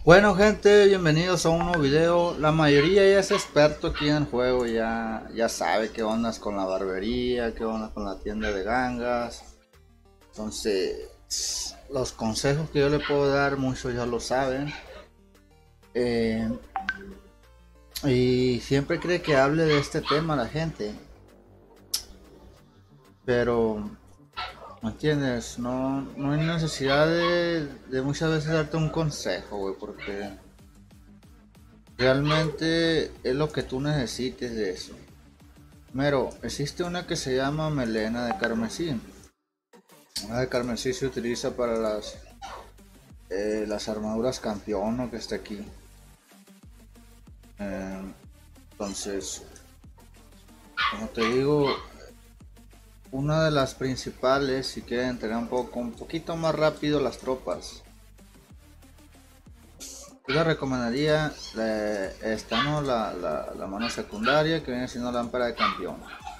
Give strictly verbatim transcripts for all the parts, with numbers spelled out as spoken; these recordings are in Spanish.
Bueno gente, bienvenidos a un nuevo video. La mayoría ya es experto aquí en el juego, ya, ya sabe qué ondas con la barbería, qué ondas con la tienda de gangas. Entonces, los consejos que yo le puedo dar, muchos ya lo saben. Eh, y siempre cree que hable de este tema la gente, pero ¿me entiendes? No, no hay necesidad de, de muchas veces darte un consejo, güey, porque realmente es lo que tú necesites de eso. Primero, existe una que se llama melena de carmesí. La de carmesí se utiliza para las, eh, las armaduras campeón, ¿no? Que está aquí. Eh, entonces, como te digo, una de las principales, si quieren entrenar un poco, un poquito más rápido las tropas, yo les recomendaría eh, esta, ¿no? La, la, la mano secundaria que viene siendo lámpara de campeón.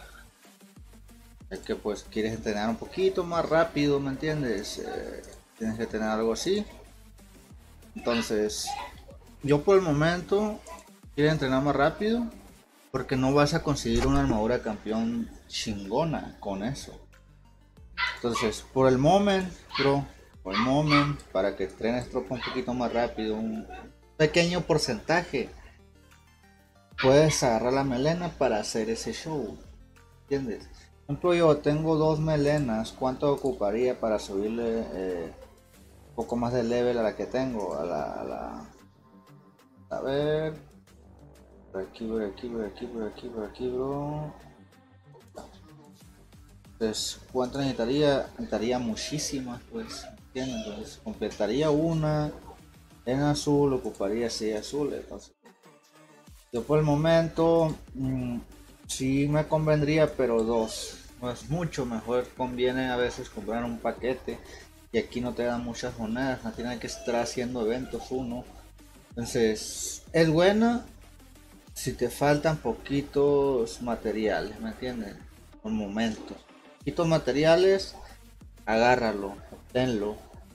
Es que pues quieres entrenar un poquito más rápido, ¿me entiendes? Eh, tienes que tener algo así. Entonces, yo por el momento quiero entrenar más rápido porque no vas a conseguir una armadura de campeón chingona con eso. Entonces, por el momento, bro, por el momento, para que entrenes tropa un poquito más rápido, un pequeño porcentaje, puedes agarrar la melena para hacer ese show. ¿Entiendes? Por ejemplo, yo tengo dos melenas, ¿cuánto ocuparía para subirle eh, un poco más de level a la que tengo? A la, a la... A ver, por aquí, por aquí, por aquí, por aquí, por aquí, bro. Entonces, ¿cuánto necesitaría? Necesitaría muchísimas, pues. ¿Entiendes? Entonces, completaría una en azul, ocuparía seis azules. Entonces, yo por el momento, mmm, sí me convendría, pero dos. No es mucho mejor, conviene a veces comprar un paquete. Y aquí no te dan muchas monedas, no tienes que estar haciendo eventos uno. Entonces, es buena si te faltan poquitos materiales, ¿me entiendes? Un momento. Poquitos materiales, agárralo, tenlo.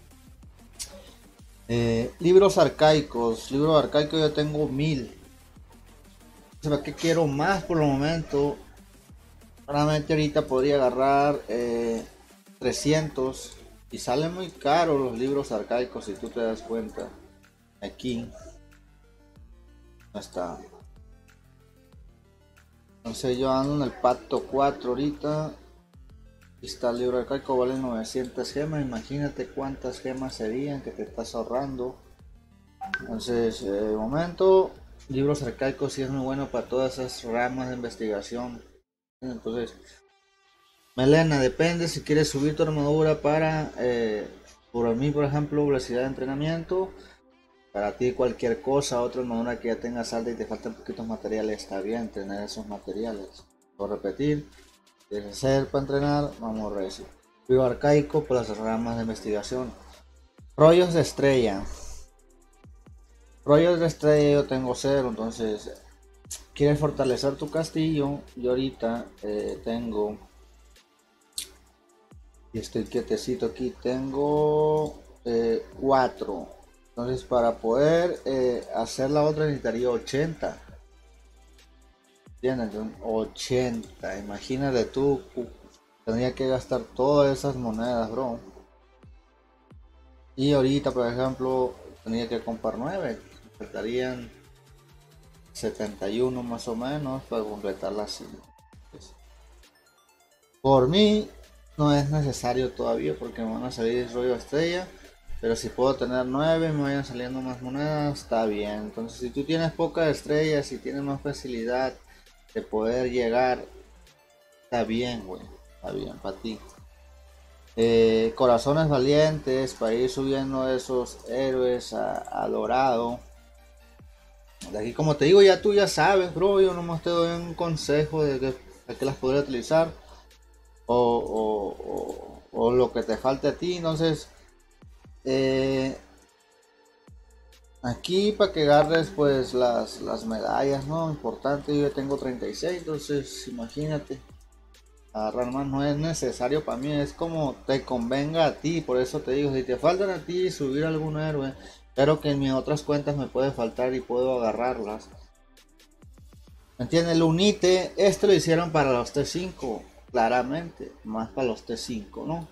Eh, libros arcaicos, libros arcaicos yo tengo mil. ¿Para qué quiero más por el momento? Realmente ahorita podría agarrar eh, trescientos y salen muy caros los libros arcaicos si tú te das cuenta. Aquí no está. Entonces yo ando en el pacto cuatro ahorita. Aquí está el libro arcaico, vale novecientas gemas. Imagínate cuántas gemas serían que te estás ahorrando. Entonces, eh, de momento, libros arcaicos sí es muy bueno para todas esas ramas de investigación. Entonces, melena, depende si quieres subir tu armadura para, eh, por mí, por ejemplo, velocidad de entrenamiento. Para ti, cualquier cosa, otra armadura que ya tengas alta y te faltan poquitos materiales, está bien tener esos materiales. Por repetir. ¿Quieres hacer para entrenar? Vamos a recio. Vivo arcaico por las ramas de investigación. Rollos de estrella. Rollos de estrella yo tengo cero, entonces quieres fortalecer tu castillo. Yo ahorita eh, tengo, y estoy quietecito aquí, tengo eh, cuatro. Entonces para poder eh, hacer la otra necesitaría ochenta. ¿Entiendes? ochenta. Imagínate tú, tendría que gastar todas esas monedas, bro. Y ahorita, por ejemplo, tendría que comprar nueve. Faltarían setenta y uno más o menos para completar las cinco. Por mí, no es necesario todavía porque me van a salir rollo estrella. Pero si puedo tener nueve y me vayan saliendo más monedas, está bien. Entonces, si tú tienes pocas estrellas, si tienes más facilidad de poder llegar, está bien, güey. Está bien para ti. Eh, corazones valientes para ir subiendo esos héroes a, a dorado. De aquí, como te digo, ya tú ya sabes, bro. Yo nomás te doy un consejo de que, de que las podría utilizar o, o, o, o lo que te falte a ti. Entonces, eh, aquí para que agarres pues las, las medallas, ¿no? Importante, yo ya tengo treinta y seis, entonces imagínate. agarrar más, no es necesario para mí, es como te convenga a ti, por eso te digo, si te faltan a ti subir algún héroe, pero que en mis otras cuentas me puede faltar y puedo agarrarlas. ¿Me entiendes? El Unite, esto lo hicieron para los T cinco, claramente, más para los T cinco, ¿no?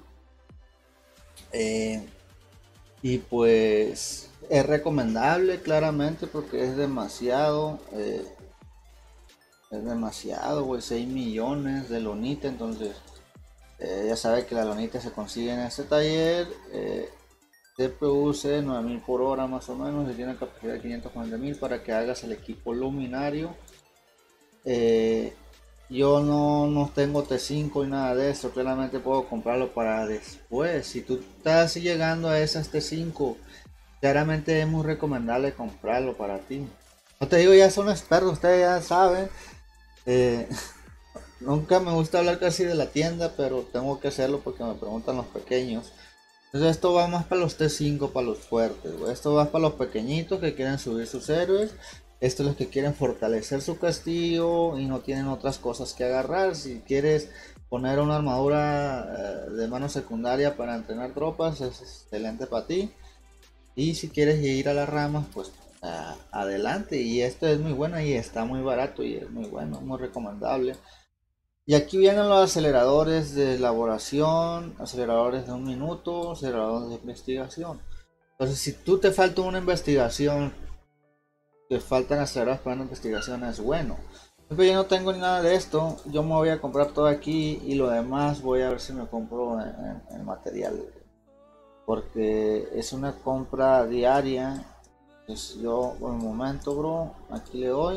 Eh, y pues es recomendable claramente porque es demasiado, eh, es demasiado, güey, seis millones de lonita, entonces eh, ya sabe que la lonita se consigue en este taller, eh, se produce nueve mil por hora más o menos y tiene capacidad de quinientos cuarenta mil para que hagas el equipo luminario. Eh, yo no, no tengo T cinco y nada de eso, claramente puedo comprarlo para después. Si tú estás llegando a esas T cinco, claramente es muy recomendable comprarlo para ti. No te digo, ya son expertos, ustedes ya saben. Eh, nunca me gusta hablar casi de la tienda, pero tengo que hacerlo porque me preguntan los pequeños. Entonces esto va más para los T cinco, para los fuertes, güey. Esto va para los pequeñitos que quieren subir sus héroes. Esto es los que quieren fortalecer su castillo y no tienen otras cosas que agarrar. Si quieres poner una armadura eh, de mano secundaria para entrenar tropas, es excelente para ti. Y si quieres ir a las ramas, pues uh, adelante. Y esto es muy bueno y está muy barato y es muy bueno, muy recomendable. Y aquí vienen los aceleradores de elaboración, aceleradores de un minuto, aceleradores de investigación. Entonces, si tú te falta una investigación, te faltan aceleradores para una investigación, es bueno. Pero yo no tengo ni nada de esto, yo me voy a comprar todo aquí y lo demás voy a ver si me compro en, en, en material. Porque es una compra diaria. Entonces yo, por el momento, bro, aquí le doy.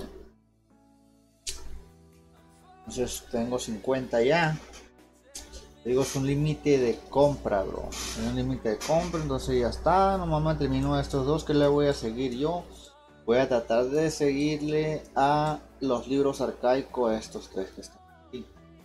Entonces tengo cincuenta ya. Digo, es un límite de compra, bro. Es un límite de compra, entonces ya está. Nomás termino estos dos que le voy a seguir yo. Voy a tratar de seguirle a los libros arcaicos, estos tres que están aquí.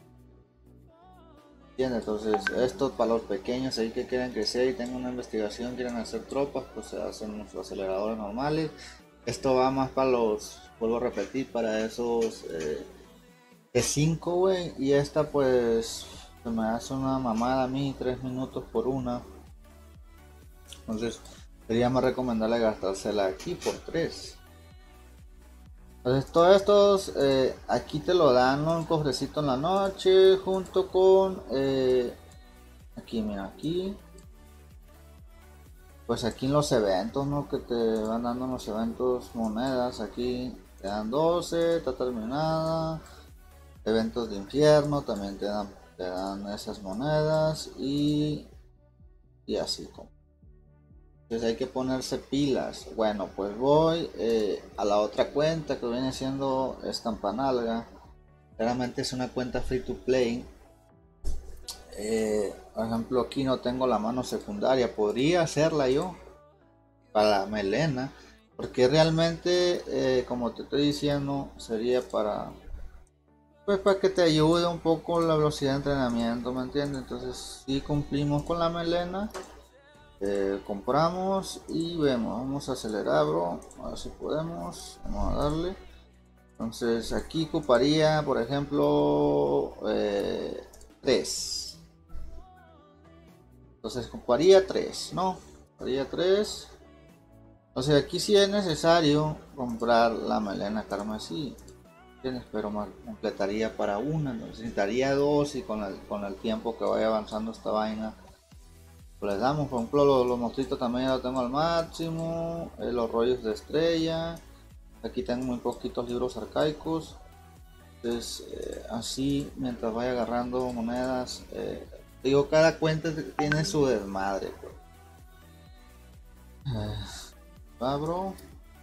Bien, entonces estos para los pequeños ahí que quieren crecer y tengan una investigación, quieren hacer tropas, pues se hacen nuestros aceleradores normales. Esto va más para los, vuelvo a repetir, para esos eh, T cinco, güey. Y esta pues se me hace una mamada a mí, tres minutos por una. Entonces sería más recomendable gastársela aquí por tres. Entonces todos estos eh, aquí te lo dan, ¿no? Un cofrecito en la noche junto con eh, aquí, mira, aquí pues aquí en los eventos, ¿no? Que te van dando en los eventos monedas, aquí te dan doce, está terminada. Eventos de infierno también te dan, te dan esas monedas y, y así como. Entonces hay que ponerse pilas. Bueno, pues voy eh, a la otra cuenta que viene siendo Estampanalga. Claramente es una cuenta free to play. Eh, por ejemplo, aquí no tengo la mano secundaria. Podría hacerla yo para la melena. Porque realmente, eh, como te estoy diciendo, sería para... Pues para que te ayude un poco la velocidad de entrenamiento, ¿me entiendes? Entonces si cumplimos con la melena. Eh, compramos y vemos, vamos a acelerar, bro, a ver si podemos, vamos a darle. Entonces aquí ocuparía por ejemplo eh, tres. Entonces ocuparía tres, no, ocuparía tres. Entonces aquí sí es necesario comprar la melena carmesí, ¿entiendes? Pero me completaría para una, entonces necesitaría dos y con el, con el tiempo que vaya avanzando esta vaina les damos. Por ejemplo, los, los monstruitos también ya lo tengo al máximo, eh, los rollos de estrella, aquí tengo muy poquitos libros arcaicos. Entonces eh, así mientras vaya agarrando monedas, eh, digo, cada cuenta tiene su desmadre, pues. eh, va, bro,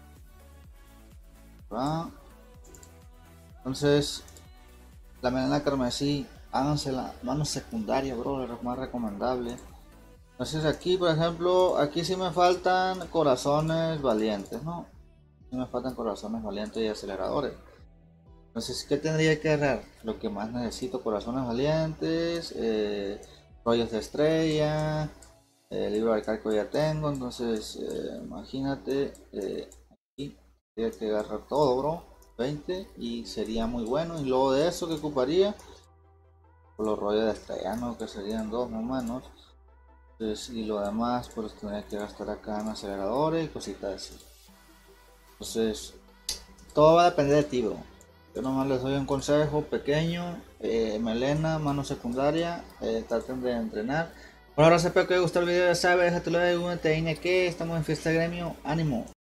va. Entonces la melena carmesí, háganse la mano secundaria, bro, es más recomendable. Entonces aquí, por ejemplo, aquí sí me faltan corazones valientes, ¿no? Sí me faltan corazones valientes y aceleradores. Entonces, ¿qué tendría que agarrar? Lo que más necesito, corazones valientes, eh, rollos de estrella, eh, libro arcaico ya tengo, entonces eh, imagínate, eh, aquí tendría que agarrar todo, bro, veinte y sería muy bueno. Y luego de eso, ¿qué ocuparía? por los rollos de estrella, ¿no? Que serían dos más o menos. Entonces, y lo demás pues tendría que gastar acá en aceleradores y cositas así. Entonces todo va a depender de ti, bro. Yo nomás les doy un consejo pequeño. eh, melena, mano secundaria, eh, traten de entrenar. Por ahora, espero que les gustó el video, ya sabes, déjate like, únete, que estamos en Fiesta Gremio, ánimo.